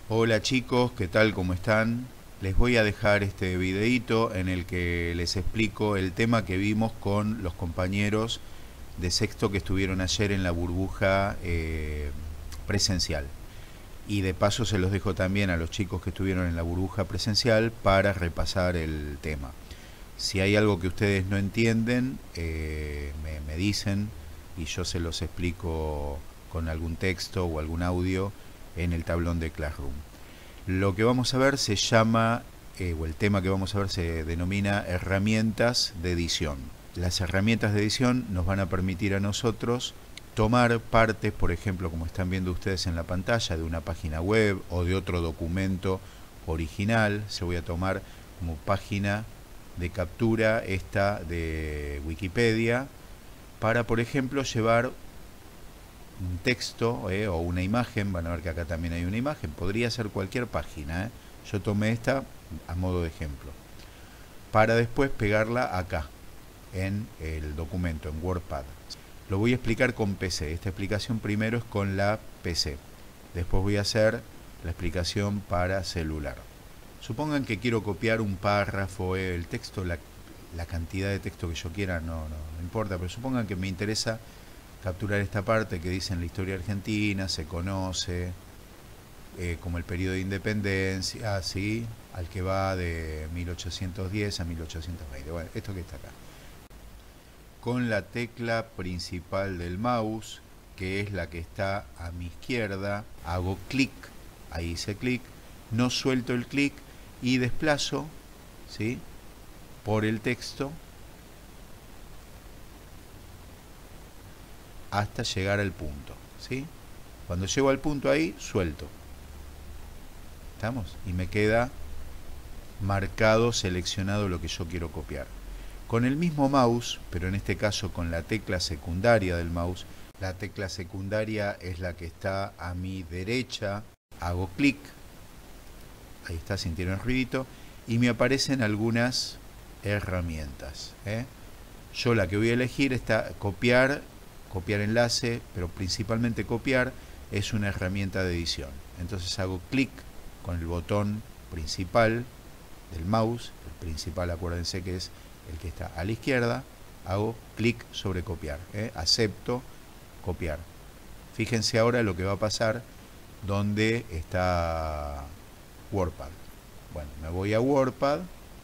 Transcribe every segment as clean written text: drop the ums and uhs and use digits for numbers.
Hola chicos, ¿qué tal? ¿Cómo están? Les voy a dejar este videíto en el que les explico el tema que vimos con los compañeros de sexto que estuvieron ayer en la burbuja presencial. Y de paso se los dejo también a los chicos que estuvieron en la burbuja presencial para repasar el tema. Si hay algo que ustedes no entienden, me dicen y yo se los explico con algún texto o algún audio en el tablón de Classroom. Lo que vamos a ver se llama, o el tema que vamos a ver se denomina herramientas de edición. Las herramientas de edición nos van a permitir a nosotros tomar partes, por ejemplo, como están viendo ustedes en la pantalla, de una página web o de otro documento original. Se voy a tomar como página de captura esta de Wikipedia para, por ejemplo, llevar un texto o una imagen. Van a ver que acá también hay una imagen, podría ser cualquier página. Yo tomé esta a modo de ejemplo para después pegarla acá en el documento, en WordPad. Lo voy a explicar con PC. Esta explicación primero es con la PC, después voy a hacer la explicación para celular. Supongan que quiero copiar un párrafo, el texto, la cantidad de texto que yo quiera, no importa, pero supongan que me interesa capturar esta parte que dice: en la historia argentina se conoce como el periodo de independencia, ¿sí?, al que va de 1810 a 1820. Bueno, esto que está acá. Con la tecla principal del mouse, que es la que está a mi izquierda, hago clic, ahí hice clic, no suelto el clic y desplazo, ¿sí?, por el texto hasta llegar al punto, ¿sí? Cuando llego al punto ahí, suelto. ¿Estamos? Y me queda marcado, seleccionado lo que yo quiero copiar. Con el mismo mouse, pero en este caso con la tecla secundaria del mouse, la tecla secundaria es la que está a mi derecha, hago clic, ahí está, sintieron el ruidito, y me aparecen algunas herramientas. Yo la que voy a elegir está copiar enlace, pero principalmente copiar es una herramienta de edición. Entonces hago clic con el botón principal del mouse, el principal, acuérdense que es el que está a la izquierda, hago clic sobre copiar, acepto copiar. Fíjense ahora lo que va a pasar donde está WordPad. Bueno, me voy a WordPad,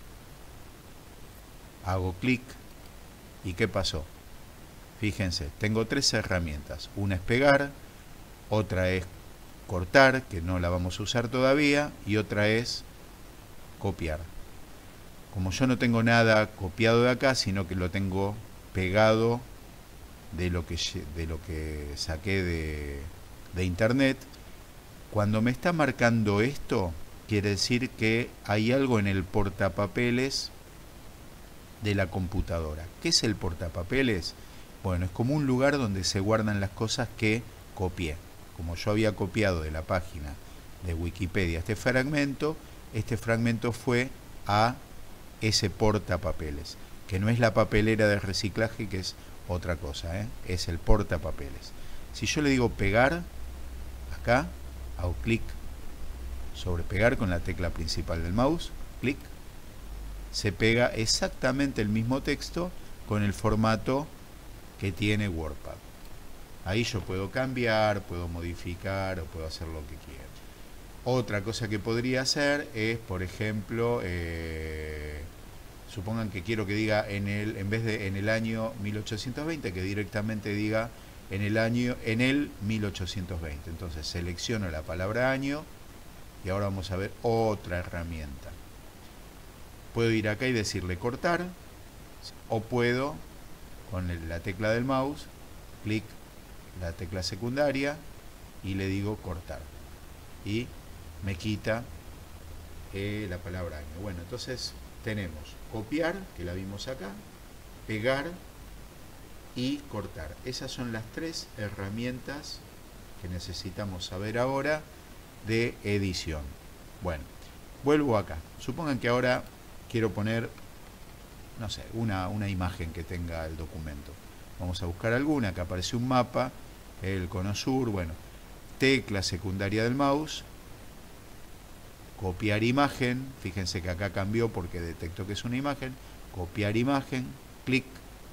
hago clic y ¿qué pasó? Fíjense, tengo tres herramientas. Una es pegar, otra es cortar, que no la vamos a usar todavía, y otra es copiar. Como yo no tengo nada copiado de acá, sino que lo tengo pegado de lo que saqué de internet, cuando me está marcando esto, quiere decir que hay algo en el portapapeles de la computadora. ¿Qué es el portapapeles? Bueno, es como un lugar donde se guardan las cosas que copié. Como yo había copiado de la página de Wikipedia este fragmento fue a ese portapapeles, que no es la papelera de reciclaje, que es otra cosa, es el portapapeles. Si yo le digo pegar, acá hago clic sobre pegar con la tecla principal del mouse, clic, se pega exactamente el mismo texto con el formato que tiene WordPad. Ahí yo puedo cambiar, puedo modificar o puedo hacer lo que quiera. Otra cosa que podría hacer es, por ejemplo, supongan que quiero que diga en vez de en el año 1820, que directamente diga en el 1820. Entonces selecciono la palabra año y ahora vamos a ver otra herramienta. Puedo ir acá y decirle cortar, o puedo con la tecla del mouse, clic, la tecla secundaria, y le digo cortar. Y me quita la palabra año. Bueno, entonces tenemos copiar, que la vimos acá, pegar y cortar. Esas son las tres herramientas que necesitamos saber ahora de edición. Bueno, vuelvo acá. Supongan que ahora quiero poner, no sé, una imagen que tenga el documento. Vamos a buscar alguna, que aparece un mapa, el Cono Sur, bueno, tecla secundaria del mouse, copiar imagen, fíjense que acá cambió porque detectó que es una imagen, copiar imagen, clic,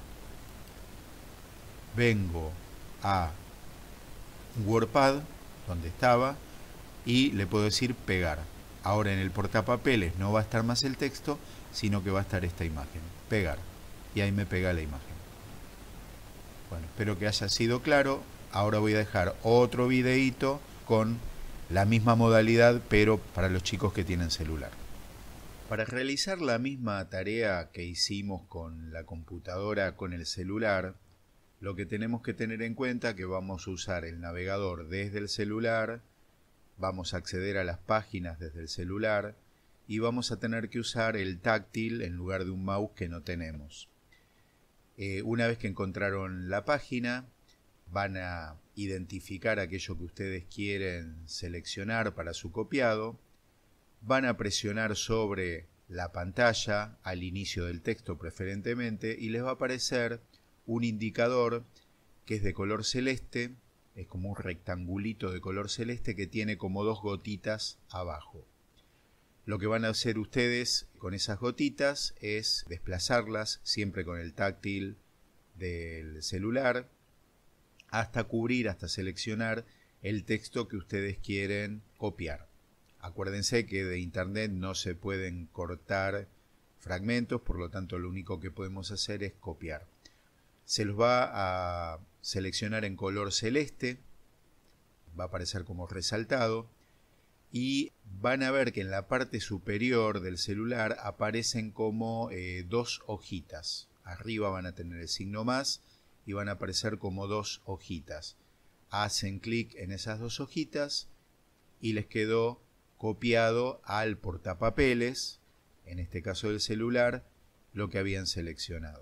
vengo a WordPad, donde estaba, y le puedo decir pegar. Ahora en el portapapeles no va a estar más el texto, sino que va a estar esta imagen, pegar, y ahí me pega la imagen. Bueno, espero que haya sido claro. Ahora voy a dejar otro videíto con la misma modalidad, pero para los chicos que tienen celular. Para realizar la misma tarea que hicimos con la computadora, con el celular, lo que tenemos que tener en cuenta es que vamos a usar el navegador desde el celular, vamos a acceder a las páginas desde el celular y vamos a tener que usar el táctil en lugar de un mouse que no tenemos. Una vez que encontraron la página, van a identificar aquello que ustedes quieren seleccionar para su copiado, van a presionar sobre la pantalla al inicio del texto preferentemente y les va a aparecer un indicador que es de color celeste, es como un rectangulito de color celeste que tiene como dos gotitas abajo. Lo que van a hacer ustedes con esas gotitas es desplazarlas siempre con el táctil del celular hasta cubrir, hasta seleccionar el texto que ustedes quieren copiar. Acuérdense que de internet no se pueden cortar fragmentos, por lo tanto lo único que podemos hacer es copiar. Se los va a seleccionar en color celeste, va a aparecer como resaltado, y van a ver que en la parte superior del celular aparecen como dos hojitas. Arriba van a tener el signo más y van a aparecer como dos hojitas. Hacen clic en esas dos hojitas y les quedó copiado al portapapeles, en este caso del celular, lo que habían seleccionado.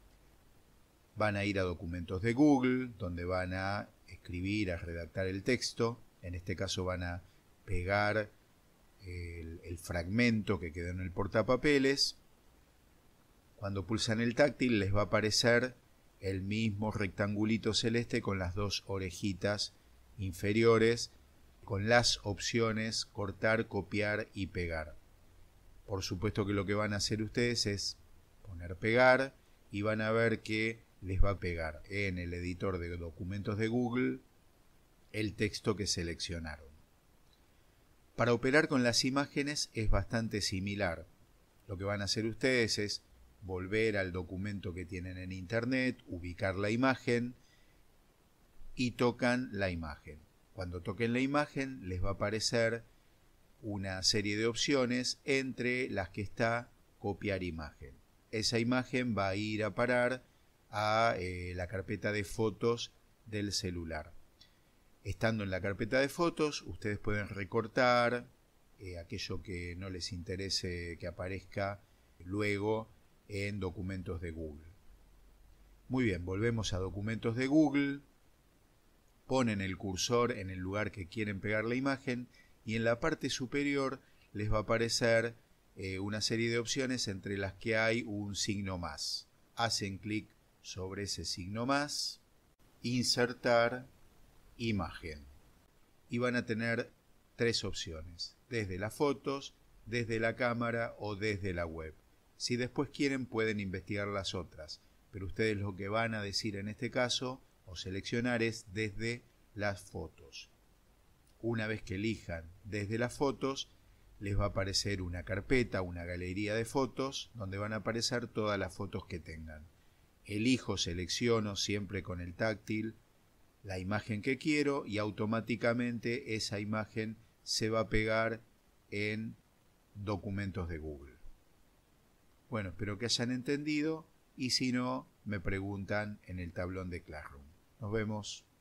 Van a ir a documentos de Google, donde van a escribir, a redactar el texto. En este caso van a pegar el fragmento que quedó en el portapapeles. Cuando pulsan el táctil les va a aparecer el mismo rectangulito celeste con las dos orejitas inferiores, con las opciones cortar, copiar y pegar. Por supuesto que lo que van a hacer ustedes es poner pegar y van a ver que les va a pegar en el editor de documentos de Google el texto que seleccionaron. Para operar con las imágenes es bastante similar. Lo que van a hacer ustedes es volver al documento que tienen en internet, ubicar la imagen y tocan la imagen. Cuando toquen la imagen les va a aparecer una serie de opciones entre las que está copiar imagen. Esa imagen va a ir a parar a la carpeta de fotos del celular. Estando en la carpeta de fotos, ustedes pueden recortar aquello que no les interese que aparezca luego en documentos de Google. Muy bien, volvemos a documentos de Google, ponen el cursor en el lugar que quieren pegar la imagen y en la parte superior les va a aparecer una serie de opciones entre las que hay un signo más. Hacen clic sobre ese signo más, insertar imagen y van a tener tres opciones, desde las fotos, desde la cámara o desde la web. Si después quieren pueden investigar las otras, pero ustedes lo que van a decir en este caso o seleccionar es desde las fotos. Una vez que elijan desde las fotos, les va a aparecer una carpeta, una galería de fotos, donde van a aparecer todas las fotos que tengan. Elijo, selecciono siempre con el táctil la imagen que quiero y automáticamente esa imagen se va a pegar en documentos de Google. Bueno, espero que hayan entendido y si no, me preguntan en el tablón de Classroom. Nos vemos.